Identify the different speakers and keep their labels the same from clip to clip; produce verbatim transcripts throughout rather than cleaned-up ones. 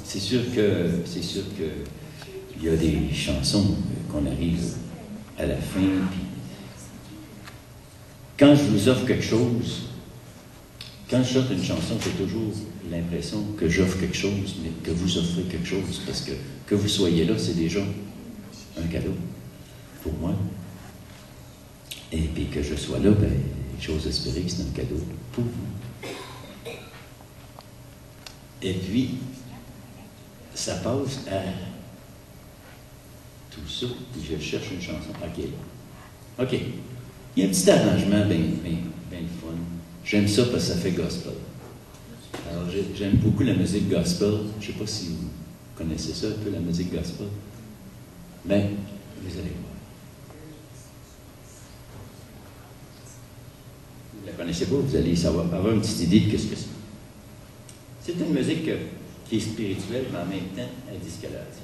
Speaker 1: c'est sûr que c'est sûr que il y a des chansons qu'on arrive à la fin, puis quand je vous offre quelque chose, quand je chante une chanson, j'ai toujours l'impression que j'offre quelque chose, mais que vous offrez quelque chose, parce que que vous soyez là, c'est déjà un cadeau pour moi. Et puis que je sois là, ben, j'ose espérer que c'est un cadeau pour vous. Et puis, ça passe à tout ça, puis je cherche une chanson. OK, là. OK. Il y a un petit arrangement bien ben, ben fun. J'aime ça parce que ça fait gospel. Alors, j'aime beaucoup la musique gospel. Je ne sais pas si vous connaissez ça, un peu, la musique gospel. Mais, vous allez voir. Vous ne la connaissez pas, vous allez savoir, avoir une petite idée de ce que c'est. C'est une musique qui est spirituelle, mais en même temps, elle dit ce qu'elle a dit.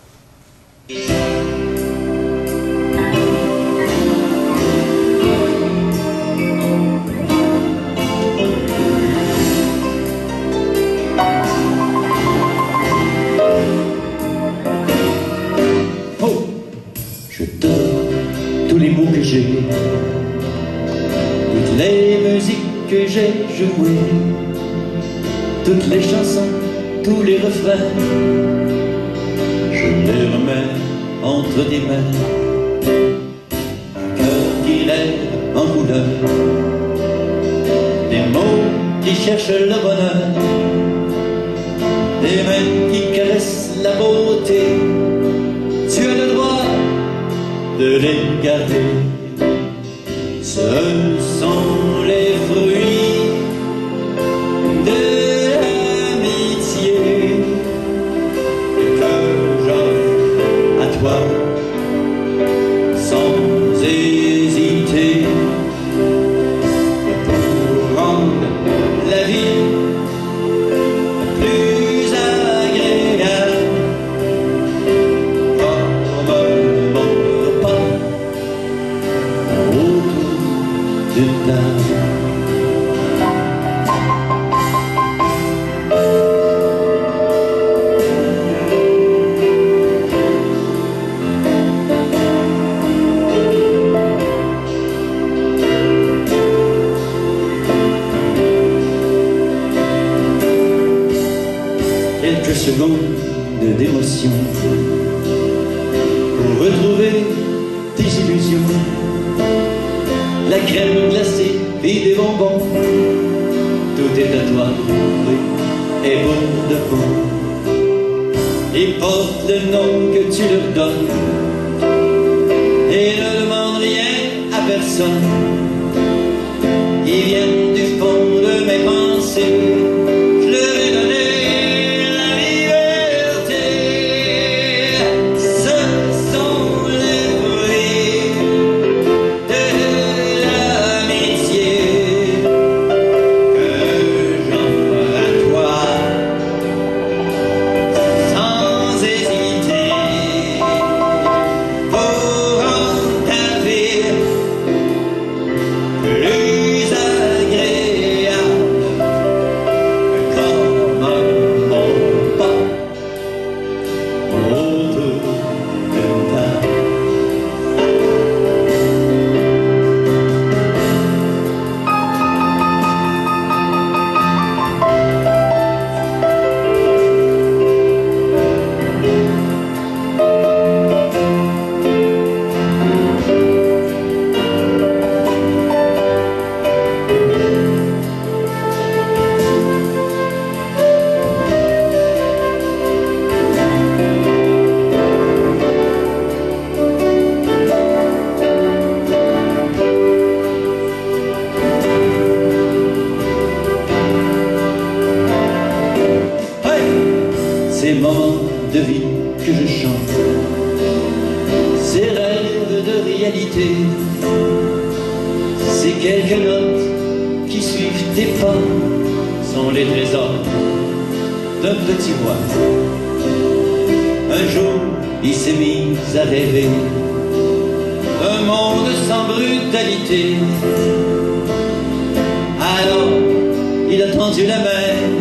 Speaker 1: Oh! Je donne tous les mots que j'ai, toutes les musiques que j'ai jouées, toutes les chansons, tous les refrains, je les remets entre tes mains. Un cœur qui rêve en couleur, des mots qui cherchent le bonheur, des mains qui caressent la beauté. Tu as le droit de les garder. Ce sont les fruits de sans hésiter, pour rendre la vie plus agréable. Comme mon repas autour d'une table. Quelques secondes d'émotion pour retrouver tes illusions, la crème glacée et des bonbons. Tout est à toi, oui, et pour de bon. Ils portent le nom que tu leur donnes et ne demandent rien à personne. Ils viennent du fond de mes pensées. Je leur ai donné ces moments de vie que je chante, ces rêves de réalité, ces quelques notes qui suivent tes pas sont les trésors d'un petit roi. Un jour, il s'est mis à rêver un monde sans brutalité. Alors, il a tendu la main